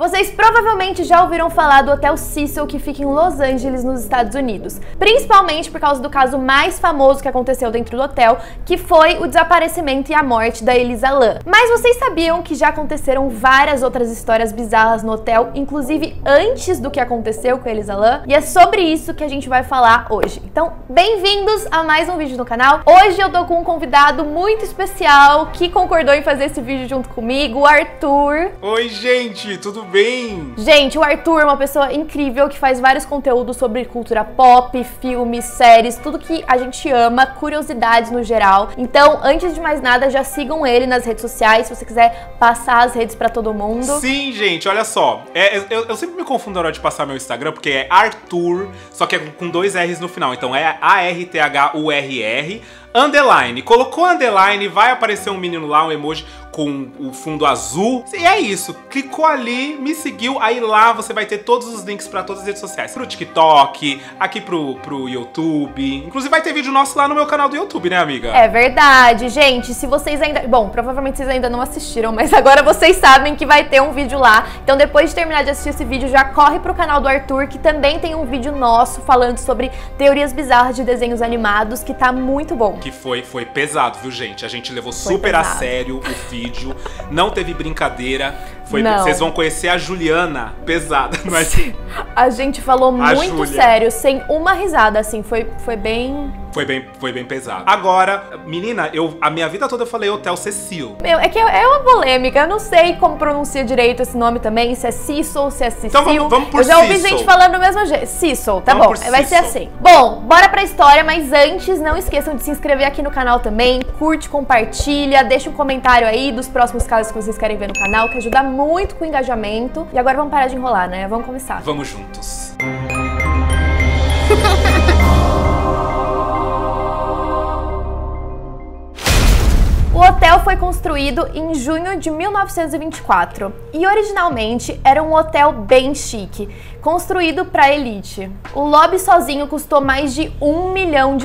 Vocês provavelmente já ouviram falar do Hotel Cecil, que fica em Los Angeles, nos Estados Unidos, principalmente por causa do caso mais famoso que aconteceu dentro do hotel, que foi o desaparecimento e a morte da Elisa Lam. Mas vocês sabiam que já aconteceram várias outras histórias bizarras no hotel, inclusive antes do que aconteceu com a Elisa Lam? E é sobre isso que a gente vai falar hoje. Então, bem-vindos a mais um vídeo no canal. Hoje eu tô com um convidado muito especial que concordou em fazer esse vídeo junto comigo, o Arthur. Oi, gente, tudo bem? Gente, o Arthur é uma pessoa incrível que faz vários conteúdos sobre cultura pop, filmes, séries, tudo que a gente ama, curiosidades no geral. Então, antes de mais nada, já sigam ele nas redes sociais, se você quiser passar as redes pra todo mundo. Sim, gente, olha só. Eu sempre me confundo na hora de passar meu Instagram, porque é Arthur, só que é com 2 R's no final. Então é ARTHURR, underline. Colocou underline, vai aparecer um menino lá, um emoji com o fundo azul. E é isso. Clicou ali, me seguiu, aí lá você vai ter todos os links pra todas as redes sociais. Pro TikTok, aqui pro YouTube. Inclusive vai ter vídeo nosso lá no meu canal do YouTube, né, amiga? É verdade, gente. Se vocês ainda... Bom, provavelmente vocês ainda não assistiram, mas agora vocês sabem que vai ter um vídeo lá. Então depois de terminar de assistir esse vídeo, já corre pro canal do Arthur, que também tem um vídeo nosso falando sobre teorias bizarras de desenhos animados, que tá muito bom. Que foi pesado, viu, gente? A gente levou super a sério o vídeo. Não teve brincadeira. Vocês vão conhecer a Juliana pesada. Mas... A gente falou muito sério, sem uma risada, assim. Foi bem... Foi bem pesado. Agora, menina, a minha vida toda eu falei Hotel Cecil. Meu, é que é uma polêmica. Eu não sei como pronuncia direito esse nome também. Se é Cecil, se é Cecil. Então vamos por Cecil. Eu já ouvi gente falando do mesmo jeito. Cecil, tá bom. Vai ser assim. Bom, bora pra história, mas antes, não esqueçam de se inscrever aqui no canal também. Curte, compartilha, deixa um comentário aí dos próximos casos que vocês querem ver no canal, que ajuda muito com o engajamento. E agora vamos parar de enrolar, né? Vamos começar. Vamos juntos. O hotel foi construído em junho de 1924 e originalmente era um hotel bem chique, construído para elite. O lobby sozinho custou mais de $1 milhão,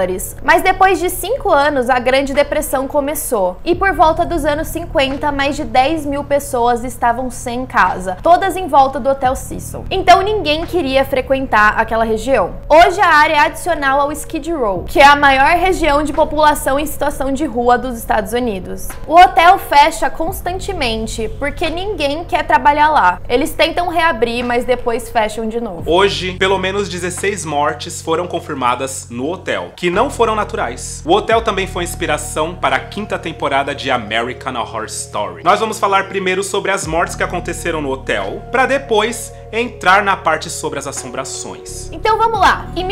mas depois de 5 anos a Grande Depressão começou e por volta dos anos 50 mais de 10 mil pessoas estavam sem casa, todas em volta do Hotel Cecil. Então ninguém queria frequentar aquela região. Hoje a área é adicional ao Skid Row, que é a maior região de população em situação de rua dos Estados Unidos. O hotel fecha constantemente porque ninguém quer trabalhar lá. Eles tentam reabrir, mas depois fecham de novo. Hoje, pelo menos 16 mortes foram confirmadas no hotel, que não foram naturais. O hotel também foi inspiração para a 5ª temporada de American Horror Story. Nós vamos falar primeiro sobre as mortes que aconteceram no hotel, para depois entrar na parte sobre as assombrações. Então vamos lá. Em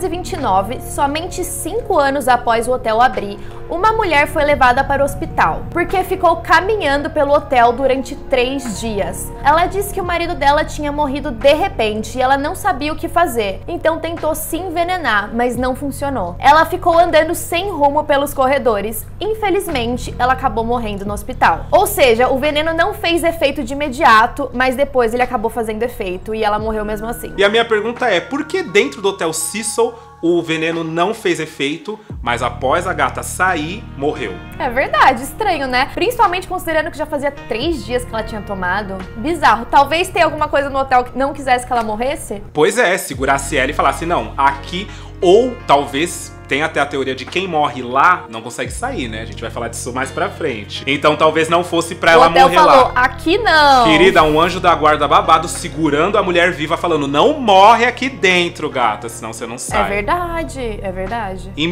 1929, somente 5 anos após o hotel abrir, uma mulher foi levada para o hospital, porque ficou caminhando pelo hotel durante 3 dias. Ela disse que o marido dela tinha morrido de repente e ela não sabia o que fazer, então tentou se envenenar, mas não funcionou. Ela ficou andando sem rumo pelos corredores. Infelizmente, ela acabou morrendo no hospital. Ou seja, o veneno não fez efeito de imediato, mas depois ele acabou fazendo efeito e ela morreu mesmo assim. E a minha pergunta é, por que dentro do Hotel Cecil o veneno não fez efeito, mas após a gata sair, morreu? É verdade, estranho, né? Principalmente considerando que já fazia 3 dias que ela tinha tomado. Bizarro. Talvez tenha alguma coisa no hotel que não quisesse que ela morresse? Pois é, segurasse ela e falasse, não, aqui, ou talvez... Tem até a teoria de quem morre lá não consegue sair, né? A gente vai falar disso mais pra frente. Então talvez não fosse pra ela morrer lá. O hotel falou, aqui não. Querida, um anjo da guarda babado segurando a mulher viva falando, não morre aqui dentro, gata, senão você não sai. É verdade, é verdade. Em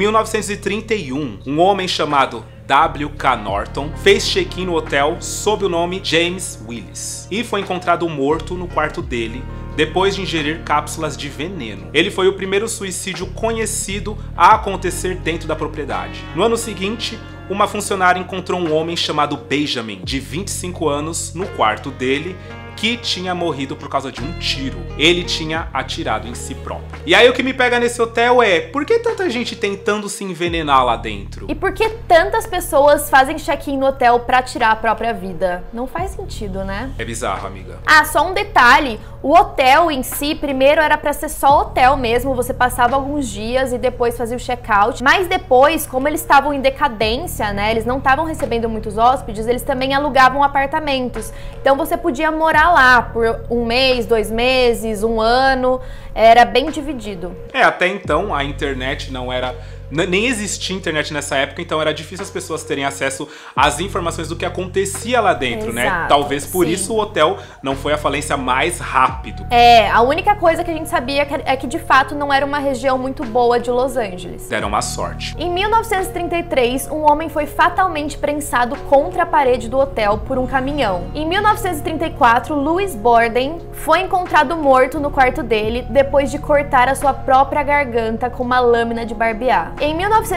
1931, um homem chamado W.K. Norton fez check-in no hotel sob o nome James Willis e foi encontrado morto no quarto dele depois de ingerir cápsulas de veneno. Ele foi o primeiro suicídio conhecido a acontecer dentro da propriedade. No ano seguinte, uma funcionária encontrou um homem chamado Benjamin, de 25 anos, no quarto dele, que tinha morrido por causa de um tiro. Ele tinha atirado em si próprio. E aí o que me pega nesse hotel é, por que tanta gente tentando se envenenar lá dentro? E por que tantas pessoas fazem check-in no hotel pra tirar a própria vida? Não faz sentido, né? É bizarro, amiga. Ah, só um detalhe, o hotel em si, primeiro era pra ser só hotel mesmo, você passava alguns dias e depois fazia o check-out, mas depois, como eles estavam em decadência, né, eles não estavam recebendo muitos hóspedes, eles também alugavam apartamentos, então você podia morar ficar lá por um mês, 2 meses, 1 ano, era bem dividido. Até então a internet não era... Nem existia internet nessa época, então era difícil as pessoas terem acesso às informações do que acontecia lá dentro, né? Talvez por isso o hotel não foi a falência mais rápido. A única coisa que a gente sabia é que de fato não era uma região muito boa de Los Angeles. Deram uma sorte. Em 1933, um homem foi fatalmente prensado contra a parede do hotel por um caminhão. Em 1934, Louis Borden foi encontrado morto no quarto dele depois de cortar a sua própria garganta com uma lâmina de barbear. Em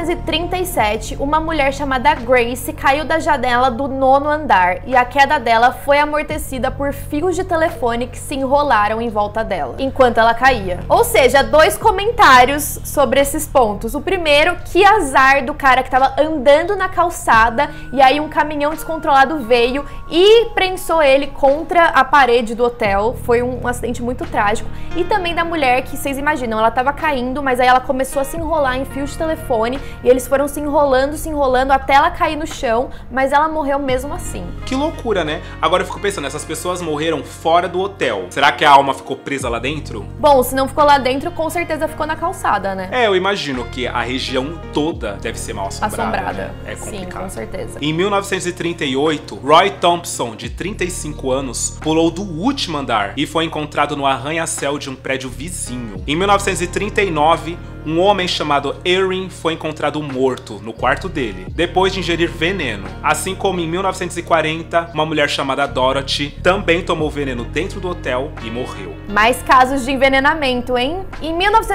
1937, uma mulher chamada Grace caiu da janela do 9º andar e a queda dela foi amortecida por fios de telefone que se enrolaram em volta dela, enquanto ela caía. Ou seja, 2 comentários sobre esses pontos. O primeiro, que azar do cara que estava andando na calçada e aí um caminhão descontrolado veio e prensou ele contra a parede do hotel. Foi um acidente muito trágico. E também da mulher que, vocês imaginam, ela estava caindo, mas aí ela começou a se enrolar em fios de telefone e eles foram se enrolando até ela cair no chão, mas ela morreu mesmo assim. Que loucura, né? Agora eu fico pensando, essas pessoas morreram fora do hotel. Será que a alma ficou presa lá dentro? Bom, se não ficou lá dentro, com certeza ficou na calçada, né? Eu imagino que a região toda deve ser mal assombrada. Né? É complicado. Sim, com certeza. Em 1938, Roy Thompson, de 35 anos, pulou do último andar e foi encontrado no arranha-céu de um prédio vizinho. Em 1939, um homem chamado Erin foi encontrado morto no quarto dele, depois de ingerir veneno. Assim como em 1940, uma mulher chamada Dorothy também tomou veneno dentro do hotel e morreu. Mais casos de envenenamento, hein? Em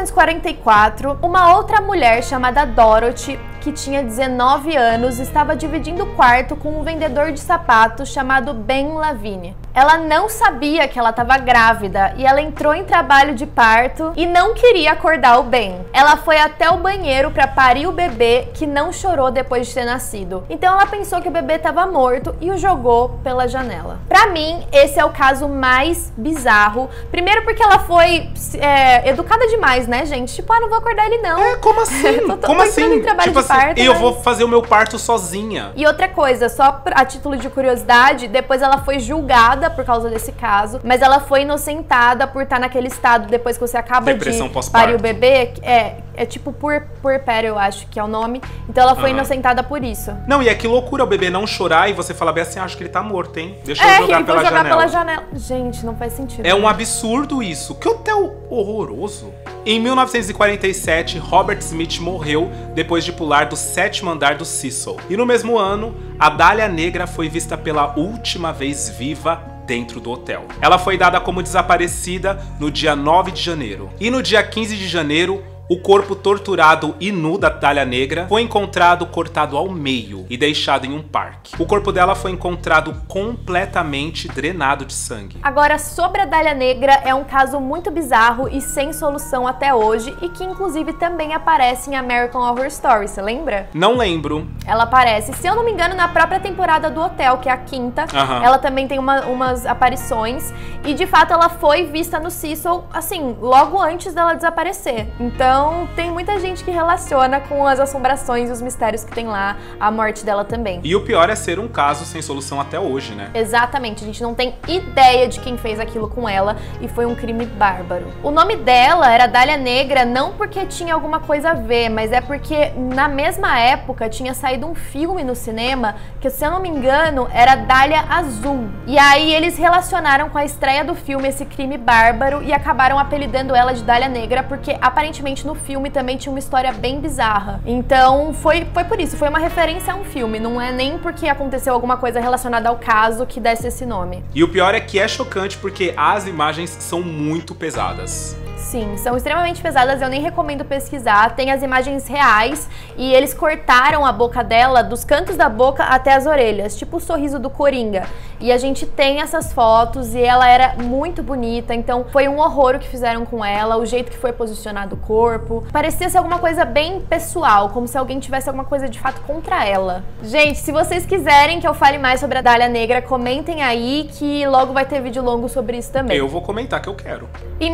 1944, uma outra mulher chamada Dorothy, que tinha 19 anos, estava dividindo o quarto com um vendedor de sapatos chamado Ben Lavigne. Ela não sabia que ela estava grávida e ela entrou em trabalho de parto e não queria acordar o Ben. Ela foi até o banheiro para parir o bebê, que não chorou depois de ter nascido. Então ela pensou que o bebê estava morto e o jogou pela janela. Pra mim, esse é o caso mais bizarro. Primeiro porque ela foi educada demais, né, gente? Tipo, não vou acordar ele não. Como assim? Como assim? Tipo assim, eu vou fazer o meu parto sozinha. E outra coisa, só a título de curiosidade, depois ela foi julgada por causa desse caso, mas ela foi inocentada por estar naquele estado depois que você acaba Depressão de pós-parto. parir o bebê. É tipo puerpério, eu acho que é o nome. Então ela foi inocentada por isso. Não, e é que loucura o bebê não chorar e você falar bem assim, acho que ele tá morto, hein? Deixa eu jogar pela janela. Gente, não faz sentido. É um absurdo isso. Que hotel horroroso. Em 1947, Robert Smith morreu depois de pular do 7º andar do Cecil. E no mesmo ano, a Dália Negra foi vista pela última vez viva dentro do hotel. Ela foi dada como desaparecida no dia 9 de janeiro. E no dia 15 de janeiro, o corpo torturado e nu da Dália Negra foi encontrado cortado ao meio e deixado em um parque. O corpo dela foi encontrado completamente drenado de sangue. Agora, sobre a Dália Negra, é um caso muito bizarro e sem solução até hoje, e que inclusive também aparece em American Horror Story, você lembra? Não lembro. Ela aparece, se eu não me engano, na própria temporada do Hotel, que é a 5ª. Ela também tem umas aparições, e de fato ela foi vista no Cecil, assim, logo antes dela desaparecer. Então, tem muita gente que relaciona com as assombrações e os mistérios que tem lá, a morte dela também. E o pior é ser um caso sem solução até hoje, né? Exatamente, a gente não tem ideia de quem fez aquilo com ela e foi um crime bárbaro. O nome dela era Dália Negra não porque tinha alguma coisa a ver, mas é porque na mesma época tinha saído um filme no cinema que, se eu não me engano, era Dália Azul. E aí eles relacionaram com a estreia do filme esse crime bárbaro e acabaram apelidando ela de Dália Negra porque aparentemente no filme também tinha uma história bem bizarra. Então foi por isso, foi uma referência a um filme, não é nem porque aconteceu alguma coisa relacionada ao caso que desse esse nome. E o pior é que é chocante porque as imagens são muito pesadas. Sim, são extremamente pesadas, eu nem recomendo pesquisar, tem as imagens reais e eles cortaram a boca dela, dos cantos da boca até as orelhas, tipo o sorriso do Coringa. E a gente tem essas fotos e ela era muito bonita, então foi um horror o que fizeram com ela, o jeito que foi posicionado o corpo. Parecia ser alguma coisa bem pessoal, como se alguém tivesse alguma coisa de fato contra ela. Gente, se vocês quiserem que eu fale mais sobre a Dália Negra, comentem aí que logo vai ter vídeo longo sobre isso também. Eu vou comentar que eu quero. Em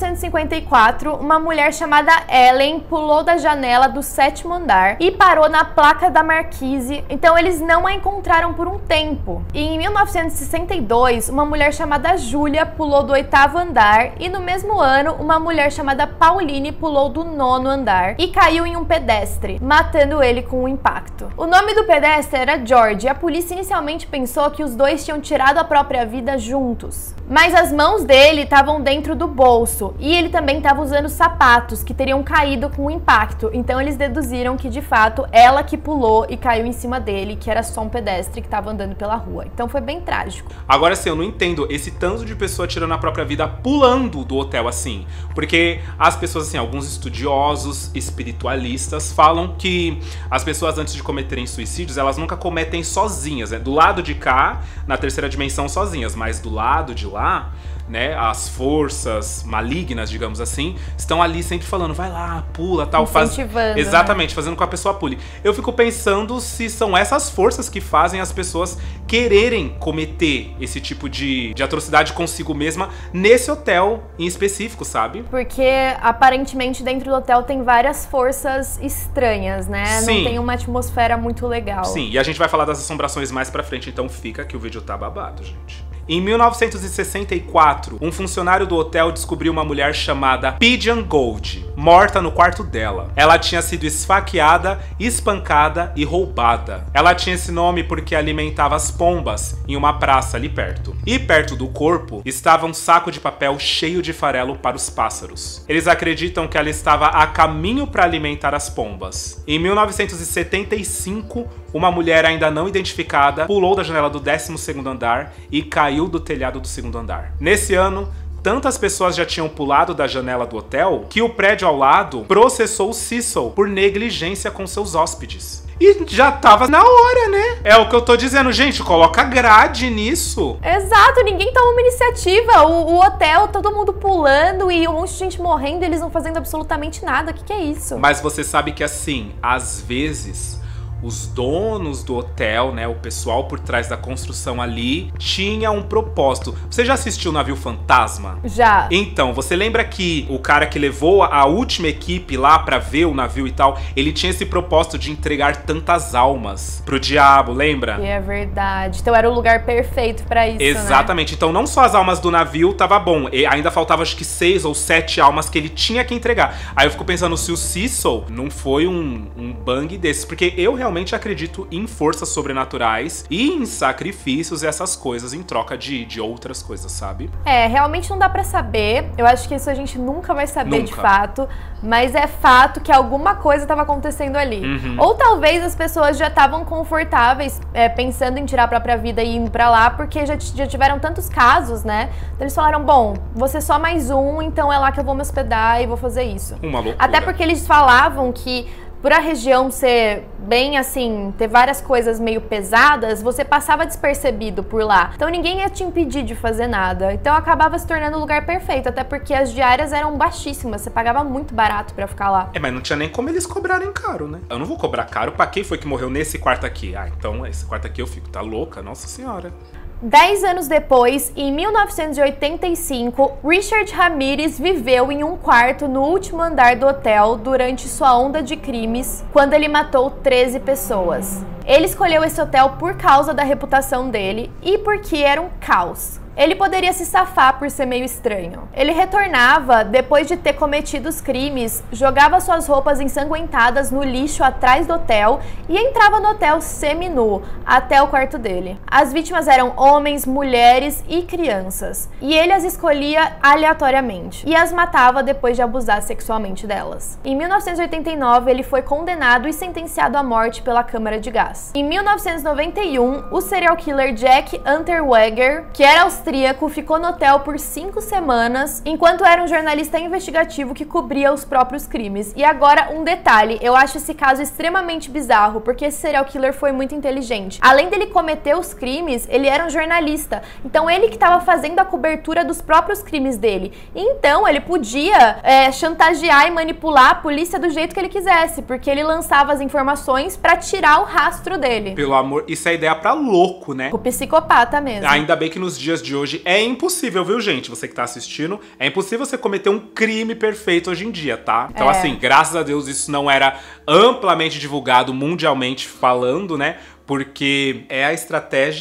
1954, uma mulher chamada Ellen pulou da janela do 7º andar e parou na placa da marquise, então eles não a encontraram por um tempo. E em 1956, 1962, uma mulher chamada Júlia pulou do 8º andar e no mesmo ano, uma mulher chamada Pauline pulou do 9º andar e caiu em um pedestre, matando ele com um impacto. O nome do pedestre era George e a polícia inicialmente pensou que os dois tinham tirado a própria vida juntos. Mas as mãos dele estavam dentro do bolso e ele também estava usando sapatos que teriam caído com o impacto, então eles deduziram que de fato ela que pulou e caiu em cima dele, que era só um pedestre que estava andando pela rua. Então foi bem trágico. Agora sim, eu não entendo esse tanto de pessoa tirando a própria vida pulando do hotel assim, porque as pessoas assim, alguns estudiosos espiritualistas falam que as pessoas antes de cometerem suicídios, elas nunca cometem sozinhas, né? Do lado de cá, na terceira dimensão sozinhas, mas do lado de lá, né, as forças malignas, digamos assim, estão ali sempre falando, vai lá, pula, tal, incentivando, exatamente, né? fazendo com que a pessoa pule. Eu fico pensando se são essas forças que fazem as pessoas quererem cometer esse tipo de atrocidade consigo mesma nesse hotel em específico, sabe? Porque aparentemente dentro do hotel tem várias forças estranhas, né? Sim. Não tem uma atmosfera muito legal. Sim, e a gente vai falar das assombrações mais pra frente, então fica que o vídeo tá babado, gente. Em 1964, um funcionário do hotel descobriu uma mulher chamada Pigeon Gold, morta no quarto dela. Ela tinha sido esfaqueada, espancada e roubada. Ela tinha esse nome porque alimentava as pombas em uma praça ali perto. E perto do corpo estava um saco de papel cheio de farelo para os pássaros. Eles acreditam que ela estava a caminho para alimentar as pombas. Em 1975, uma mulher ainda não identificada pulou da janela do 12º andar e caiu do telhado do 2º andar. Nesse ano, tantas pessoas já tinham pulado da janela do hotel que o prédio ao lado processou o Cecil por negligência com seus hóspedes. E já tava na hora, né? É o que eu tô dizendo, gente, coloca grade nisso. Exato, ninguém toma uma iniciativa. O hotel, todo mundo pulando e um monte de gente morrendo e eles não fazendo absolutamente nada. O que é isso? Mas você sabe que assim, às vezes os donos do hotel, né, o pessoal por trás da construção ali, tinha um propósito. Você já assistiu o Navio Fantasma? Já. Então, você lembra que o cara que levou a última equipe lá pra ver o navio e tal, ele tinha esse propósito de entregar tantas almas pro diabo, lembra? É verdade. Então era o lugar perfeito pra isso, exatamente. Né? Então não só as almas do navio tava bom, e ainda faltava acho que 6 ou 7 almas que ele tinha que entregar. Aí eu fico pensando se o Cecil não foi um bang desses, porque eu realmente acredito em forças sobrenaturais e em sacrifícios e essas coisas em troca de outras coisas, sabe? É, realmente não dá pra saber. Eu acho que isso a gente nunca vai saber Nunca. de fato. Mas é fato que alguma coisa estava acontecendo ali. Uhum. Ou talvez as pessoas já estavam confortáveis pensando em tirar a própria vida e indo pra lá, porque já tiveram tantos casos, né? Então eles falaram, bom, vou ser só mais um, então é lá que eu vou me hospedar e vou fazer isso. Uma loucura. Até porque eles falavam que por a região ser bem assim, ter várias coisas meio pesadas, você passava despercebido por lá. Então ninguém ia te impedir de fazer nada. Então acabava se tornando o lugar perfeito, até porque as diárias eram baixíssimas, você pagava muito barato pra ficar lá. É, mas não tinha nem como eles cobrarem caro, né? Eu não vou cobrar caro pra quem foi que morreu nesse quarto aqui. Ah, então esse quarto aqui eu fico, tá louca? Nossa senhora. 10 anos depois, em 1985, Richard Ramirez viveu em um quarto no último andar do hotel durante sua onda de crimes, quando ele matou 13 pessoas. Ele escolheu esse hotel por causa da reputação dele e porque era um caos. Ele poderia se safar por ser meio estranho. Ele retornava depois de ter cometido os crimes, jogava suas roupas ensanguentadas no lixo atrás do hotel e entrava no hotel seminu até o quarto dele. As vítimas eram homens, mulheres e crianças, e ele as escolhia aleatoriamente e as matava depois de abusar sexualmente delas. Em 1989, ele foi condenado e sentenciado à morte pela câmara de gás. Em 1991, o serial killer Jack Unterweger, que era austríaco, ficou no hotel por 5 semanas, enquanto era um jornalista investigativo que cobria os próprios crimes. E agora, um detalhe, eu acho esse caso extremamente bizarro, porque esse serial killer foi muito inteligente. Além dele cometer os crimes, ele era um jornalista, então ele que estava fazendo a cobertura dos próprios crimes dele. Então, ele podia chantagear e manipular a polícia do jeito que ele quisesse, porque ele lançava as informações pra tirar o rastro dele. Pelo amor, isso é ideia pra louco, né? O psicopata mesmo. Ainda bem que nos dias de hoje é impossível, viu, gente? Você que tá assistindo, é impossível você cometer um crime perfeito hoje em dia, tá? Então, assim, graças a Deus isso não era amplamente divulgado mundialmente falando, né? Porque é a estratégia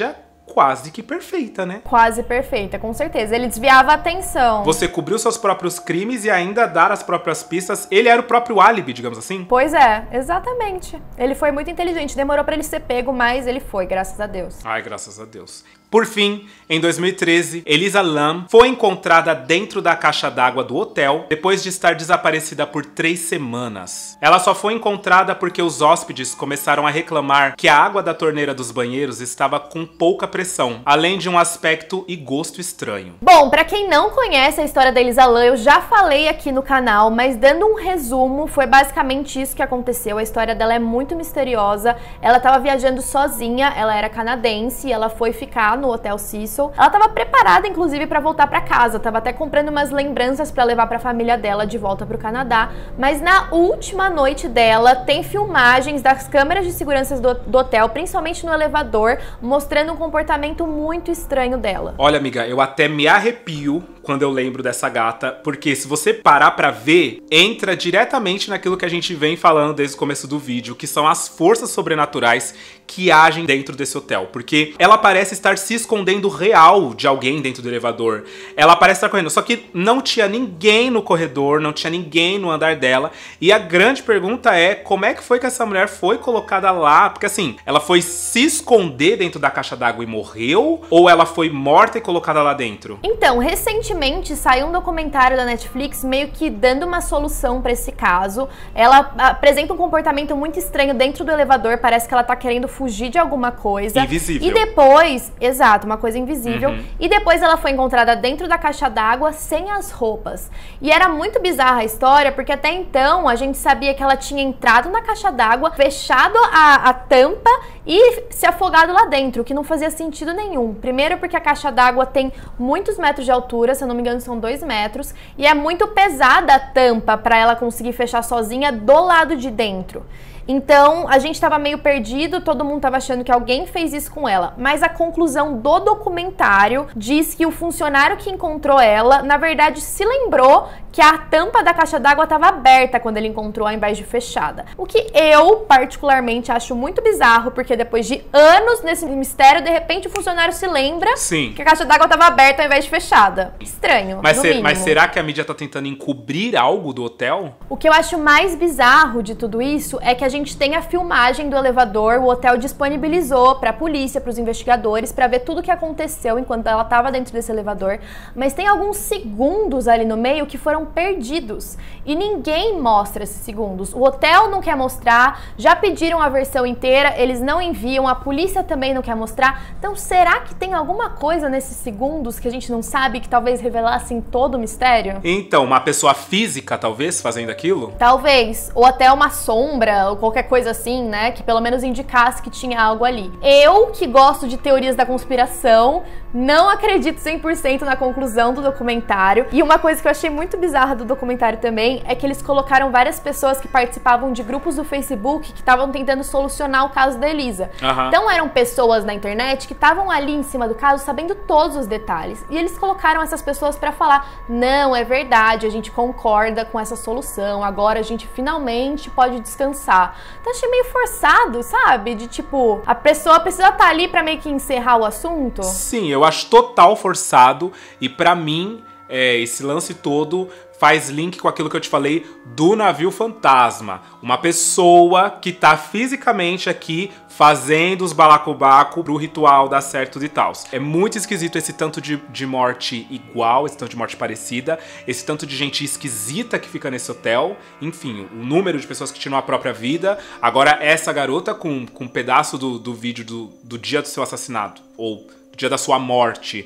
quase que perfeita, né? Quase perfeita, com certeza. Ele desviava a atenção. Você cobriu seus próprios crimes e ainda dar as próprias pistas. Ele era o próprio álibi, digamos assim? Pois é, exatamente. Ele foi muito inteligente. Demorou pra ele ser pego, mas ele foi, graças a Deus. Ai, graças a Deus. Por fim, em 2013, Elisa Lam foi encontrada dentro da caixa d'água do hotel depois de estar desaparecida por 3 semanas. Ela só foi encontrada porque os hóspedes começaram a reclamar que a água da torneira dos banheiros estava com pouca pressão, além de um aspecto e gosto estranho. Bom, pra quem não conhece a história da Elisa Lam, eu já falei aqui no canal, mas dando um resumo, foi basicamente isso que aconteceu. A história dela é muito misteriosa. Ela estava viajando sozinha, ela era canadense, ela foi ficar no Hotel Cecil. Ela estava preparada, inclusive, para voltar para casa. Tava até comprando umas lembranças para levar para a família dela de volta para o Canadá. Mas na última noite dela, tem filmagens das câmeras de segurança do hotel, principalmente no elevador, mostrando um comportamento muito estranho dela. Olha, amiga, eu até me arrepio quando eu lembro dessa gata, porque se você parar pra ver, entra diretamente naquilo que a gente vem falando desde o começo do vídeo, que são as forças sobrenaturais que agem dentro desse hotel, porque ela parece estar se escondendo real de alguém dentro do elevador. Ela parece estar correndo, só que não tinha ninguém no corredor, não tinha ninguém no andar dela, e a grande pergunta é, como é que foi que essa mulher foi colocada lá? Porque assim, ela foi se esconder dentro da caixa d'água e morreu? Ou ela foi morta e colocada lá dentro? Então, recentemente saiu um documentário da Netflix meio que dando uma solução pra esse caso. Ela apresenta um comportamento muito estranho dentro do elevador, parece que ela tá querendo fugir de alguma coisa. Invisível. E depois, exato, uma coisa invisível. E depois ela foi encontrada dentro da caixa d'água sem as roupas. E era muito bizarra a história, porque até então a gente sabia que ela tinha entrado na caixa d'água, fechado a tampa e se afogado lá dentro, o que não fazia sentido nenhum. Primeiro porque a caixa d'água tem muitos metros de altura, se eu não me engano são 2 metros, e é muito pesada a tampa para ela conseguir fechar sozinha do lado de dentro. Então, a gente tava meio perdido, todo mundo tava achando que alguém fez isso com ela. Mas a conclusão do documentário diz que o funcionário que encontrou ela, na verdade, se lembrou que a tampa da caixa d'água estava aberta quando ele encontrou ao invés de fechada. O que eu, particularmente, acho muito bizarro, porque depois de anos nesse mistério, de repente o funcionário se lembra que a caixa d'água estava aberta ao invés de fechada. Estranho, mas será que a mídia tá tentando encobrir algo do hotel? O que eu acho mais bizarro de tudo isso é que a gente tem a filmagem do elevador, o hotel disponibilizou para a polícia, para os investigadores, para ver tudo o que aconteceu enquanto ela estava dentro desse elevador, mas tem alguns segundos ali no meio que foram perdidos e ninguém mostra esses segundos. O hotel não quer mostrar, já pediram a versão inteira, eles não enviam, a polícia também não quer mostrar. Então será que tem alguma coisa nesses segundos que a gente não sabe que talvez revelassem todo o mistério? Então, uma pessoa física talvez fazendo aquilo? Talvez, ou até uma sombra, ou qualquer coisa assim, né, que pelo menos indicasse que tinha algo ali. Eu, que gosto de teorias da conspiração, não acredito 100% na conclusão do documentário. E uma coisa que eu achei muito bizarra do documentário também é que eles colocaram várias pessoas que participavam de grupos do Facebook que estavam tentando solucionar o caso da Elisa. Então eram pessoas na internet que estavam ali em cima do caso sabendo todos os detalhes. E eles colocaram essas pessoas pra falar, não, é verdade, a gente concorda com essa solução, agora a gente finalmente pode descansar. Então achei meio forçado, sabe? De tipo, a pessoa precisa estar ali pra meio que encerrar o assunto. Sim, eu acho total forçado e pra mim, esse lance todo faz link com aquilo que eu te falei do navio fantasma. Uma pessoa que tá fisicamente aqui fazendo os balacobaco pro ritual dar certo e tal. É muito esquisito esse tanto de morte igual, esse tanto de morte parecida, esse tanto de gente esquisita que fica nesse hotel. Enfim, o número de pessoas que tiram a própria vida. Agora, essa garota com um pedaço do vídeo do dia do seu assassinato, ou dia da sua morte,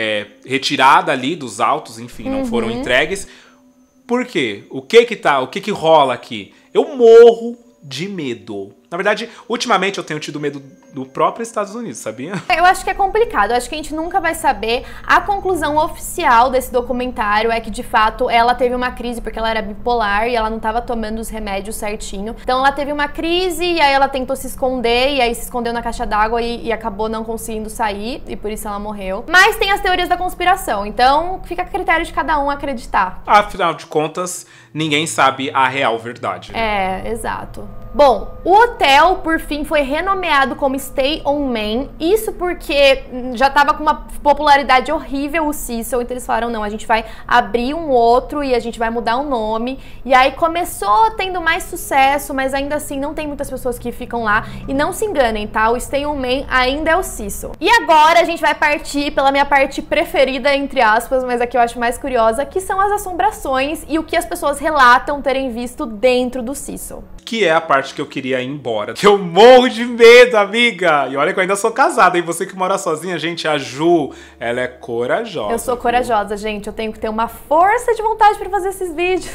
retirada ali dos autos, enfim, não foram entregues. Por quê? O que rola aqui? Eu morro de medo. Na verdade, ultimamente eu tenho tido medo do próprio Estados Unidos, sabia? Eu acho que é complicado, eu acho que a gente nunca vai saber. A conclusão oficial desse documentário é que, de fato, ela teve uma crise porque ela era bipolar e ela não estava tomando os remédios certinho. Então ela teve uma crise e aí ela tentou se esconder e aí se escondeu na caixa d'água e acabou não conseguindo sair e por isso ela morreu. Mas tem as teorias da conspiração, então fica a critério de cada um acreditar. Afinal de contas, ninguém sabe a real verdade. Exato. Bom, o hotel, por fim, foi renomeado como Stay on Main, isso porque já tava com uma popularidade horrível o Cecil, então eles falaram, não, a gente vai abrir um outro e a gente vai mudar o nome, e aí começou tendo mais sucesso, mas ainda assim não tem muitas pessoas que ficam lá, e não se enganem, tá? O Stay on Main ainda é o Cecil. E agora a gente vai partir pela minha parte preferida, entre aspas, mas a que eu acho mais curiosa, que são as assombrações e o que as pessoas relatam terem visto dentro do Cecil. Que é a parte que eu queria ir embora. Que eu morro de medo, amiga! E olha que eu ainda sou casada, e você que mora sozinha, gente, a Ju, ela é corajosa. Eu sou corajosa, gente. Eu tenho que ter uma força de vontade pra fazer esses vídeos.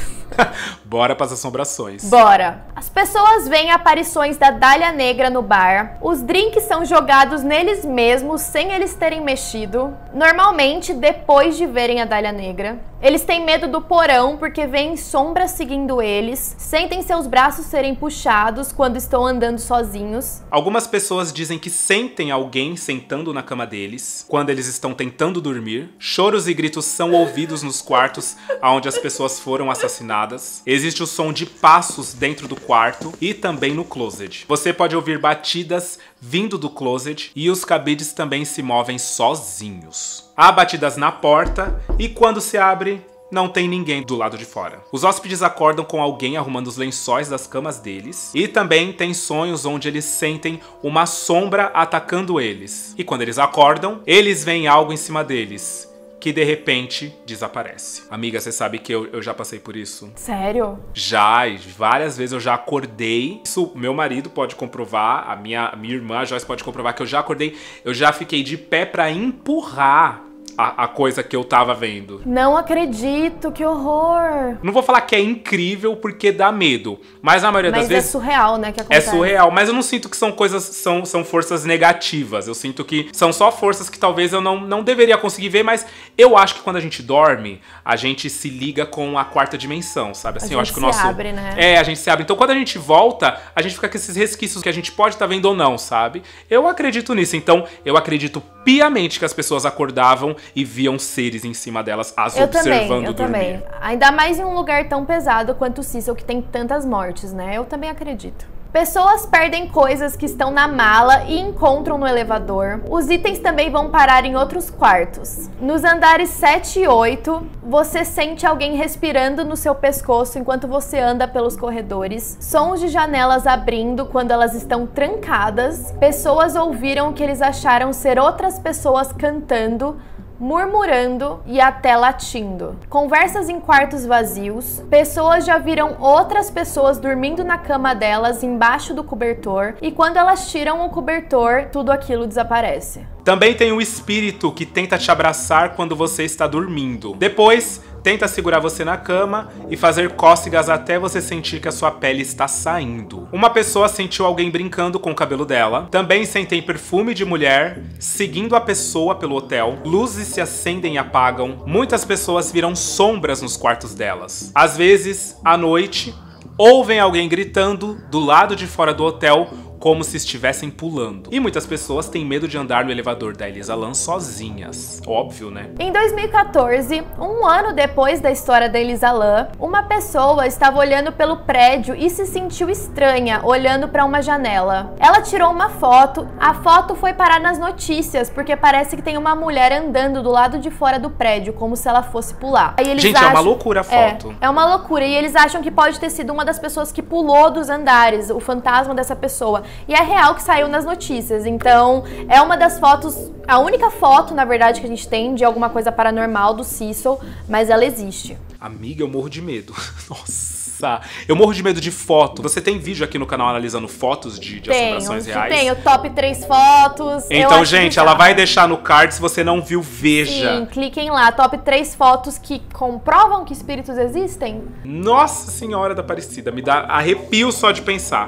Bora pras assombrações. Bora! As pessoas veem aparições da Dália Negra no bar, os drinks são jogados neles mesmos sem eles terem mexido, normalmente depois de verem a Dália Negra. Eles têm medo do porão porque veem sombras seguindo eles, sentem seus braços serem puxados quando estão andando sozinhos. Algumas pessoas dizem que sentem alguém sentando na cama deles quando eles estão tentando dormir. Choros e gritos são ouvidos nos quartos onde as pessoas foram assassinadas. Existe o som de passos dentro do quarto e também no closet. Você pode ouvir batidas vindo do closet e os cabides também se movem sozinhos. Há batidas na porta e quando se abre, não tem ninguém do lado de fora. Os hóspedes acordam com alguém arrumando os lençóis das camas deles. E também tem sonhos onde eles sentem uma sombra atacando eles. E quando eles acordam, eles veem algo em cima deles, que de repente desaparece. Amiga, você sabe que eu já passei por isso? Sério? Já, e várias vezes eu já acordei. Isso meu marido pode comprovar, a minha irmã, a Joyce, pode comprovar que eu já acordei. Eu já fiquei de pé pra empurrar a coisa que eu tava vendo. Não acredito, que horror! Não vou falar que é incrível porque dá medo, mas na maioria das vezes... Mas é surreal, né, que acontece. É surreal, mas eu não sinto que são coisas, são forças negativas. Eu sinto que são só forças que talvez eu não deveria conseguir ver, mas eu acho que quando a gente dorme, a gente se liga com a quarta dimensão, sabe? Assim, eu acho que o nosso... abre, né? É, a gente se abre. Então quando a gente volta, a gente fica com esses resquícios que a gente pode estar vendo ou não, sabe? Eu acredito nisso, então eu acredito piamente que as pessoas acordavam e viam seres em cima delas, as observando eu dormir. também. Ainda mais em um lugar tão pesado quanto o Cecil, que tem tantas mortes, né? Eu também acredito. Pessoas perdem coisas que estão na mala e encontram no elevador. Os itens também vão parar em outros quartos. Nos andares 7 e 8, você sente alguém respirando no seu pescoço enquanto você anda pelos corredores. Sons de janelas abrindo quando elas estão trancadas. Pessoas ouviram o que eles acharam ser outras pessoas cantando, murmurando e até latindo. Conversas em quartos vazios. Pessoas já viram outras pessoas dormindo na cama delas embaixo do cobertor e quando elas tiram o cobertor, tudo aquilo desaparece. Também tem o espírito que tenta te abraçar quando você está dormindo. Depois, tenta segurar você na cama e fazer cócegas até você sentir que a sua pele está saindo. Uma pessoa sentiu alguém brincando com o cabelo dela. Também sentem perfume de mulher seguindo a pessoa pelo hotel. Luzes se acendem e apagam. Muitas pessoas viram sombras nos quartos delas. Às vezes, à noite, ouvem alguém gritando do lado de fora do hotel, como se estivessem pulando. E muitas pessoas têm medo de andar no elevador da Elisa Lam sozinhas. Óbvio, né? Em 2014, um ano depois da história da Elisa Lam, uma pessoa estava olhando pelo prédio e se sentiu estranha, olhando para uma janela. Ela tirou uma foto, a foto foi parar nas notícias, porque parece que tem uma mulher andando do lado de fora do prédio, como se ela fosse pular. Aí eles Gente, acham... é uma loucura a foto. É uma loucura, e eles acham que pode ter sido uma das pessoas que pulou dos andares, o fantasma dessa pessoa. E é real que saiu nas notícias, então é uma das fotos, a única foto, na verdade, que a gente tem de alguma coisa paranormal do Cecil, mas ela existe. Amiga, eu morro de medo. Nossa, eu morro de medo de foto. Você tem vídeo aqui no canal analisando fotos de assombrações reais? Tem, o top 3 fotos. Então, gente, ela vai deixar no card, se você não viu, veja. Sim, cliquem lá, top 3 fotos que comprovam que espíritos existem. Nossa Senhora da Aparecida, me dá arrepio só de pensar.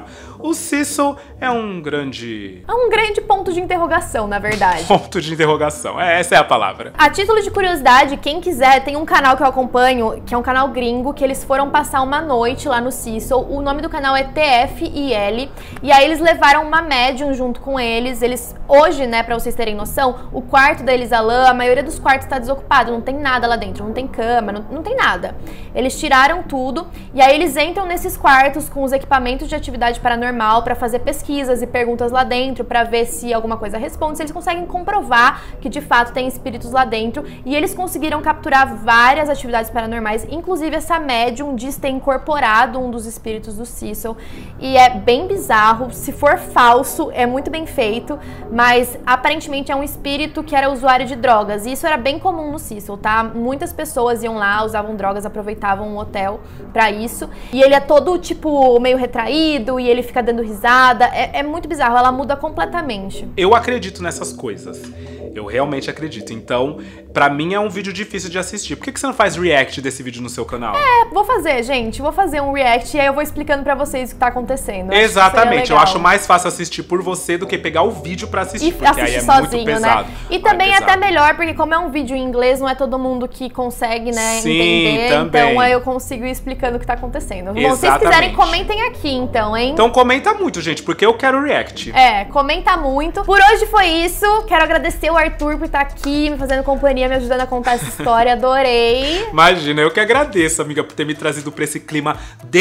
O Cecil é um grande... É um grande ponto de interrogação, na verdade. Ponto de interrogação, essa é a palavra. A título de curiosidade, quem quiser, tem um canal que eu acompanho, que é um canal gringo, que eles foram passar uma noite lá no Cecil. O nome do canal é TFIL. E aí eles levaram uma médium junto com eles. Hoje, né, pra vocês terem noção, o quarto da Elisa Lam, a maioria dos quartos tá desocupado, não tem nada lá dentro, não tem cama, não tem nada. Eles tiraram tudo e aí eles entram nesses quartos com os equipamentos de atividade paranormal pra fazer pesquisas e perguntas lá dentro, pra ver se alguma coisa responde, se eles conseguem comprovar que de fato tem espíritos lá dentro. E eles conseguiram capturar várias atividades paranormais, inclusive essa médium diz ter incorporado um dos espíritos do Cecil. E é bem bizarro, se for falso, é muito bem feito, mas aparentemente é um espírito que era usuário de drogas, e isso era bem comum no Cecil, tá? Muitas pessoas iam lá, usavam drogas, aproveitavam o hotel pra isso, e ele é todo, tipo, meio retraído, e ele fica dando risada, é muito bizarro, ela muda completamente. Eu acredito nessas coisas. Eu realmente acredito. Então, pra mim é um vídeo difícil de assistir. Por que você não faz react desse vídeo no seu canal? Vou fazer, gente. Vou fazer um react e aí eu vou explicando pra vocês o que tá acontecendo. Exatamente. Eu acho mais fácil assistir por você do que pegar o vídeo pra assistir. E porque assistir aí é sozinho, muito pesado. né? E também é até melhor, porque como é um vídeo em inglês, não é todo mundo que consegue, né, entender. Também. Então aí eu consigo ir explicando o que tá acontecendo. Bom, se vocês Exatamente. quiserem, comentem aqui, então, hein? Então comenta muito, gente, porque eu quero react. Comenta muito. Por hoje foi isso. Quero agradecer o Arthur por estar aqui, me fazendo companhia, me ajudando a contar essa história. Adorei. Imagina, eu que agradeço, amiga, por ter me trazido pra esse clima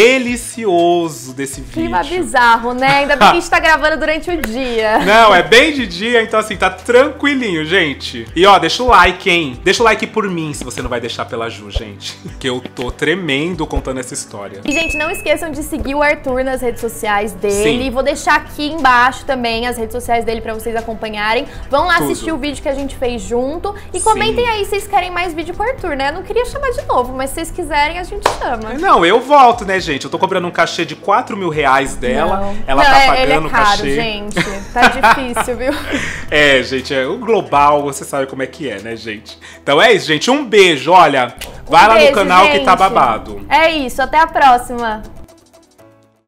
delicioso desse vídeo. Clima bizarro, né? Ainda bem que a gente tá gravando durante o dia. Não, é bem de dia, então assim, tá tranquilinho, gente. E ó, deixa o like, hein? Deixa o like por mim, se você não vai deixar pela Ju, gente. Que eu tô tremendo contando essa história. E, gente, não esqueçam de seguir o Arthur nas redes sociais dele. Sim. Vou deixar aqui embaixo também as redes sociais dele pra vocês acompanharem. Vão lá assistir o vídeo que a gente fez junto. E comentem aí se vocês querem mais vídeo com o Arthur, né? Eu não queria chamar de novo, mas se vocês quiserem, a gente chama. Não, eu volto, né, gente? Eu tô cobrando um cachê de 4 mil reais dela. Ela tá pagando ele é o caro, cachê. gente. Tá difícil, viu? Gente, o global, você sabe como é que é, né, gente? Então é isso, gente. Um beijo, olha. Vai lá no canal, gente, que tá babado. É isso, até a próxima.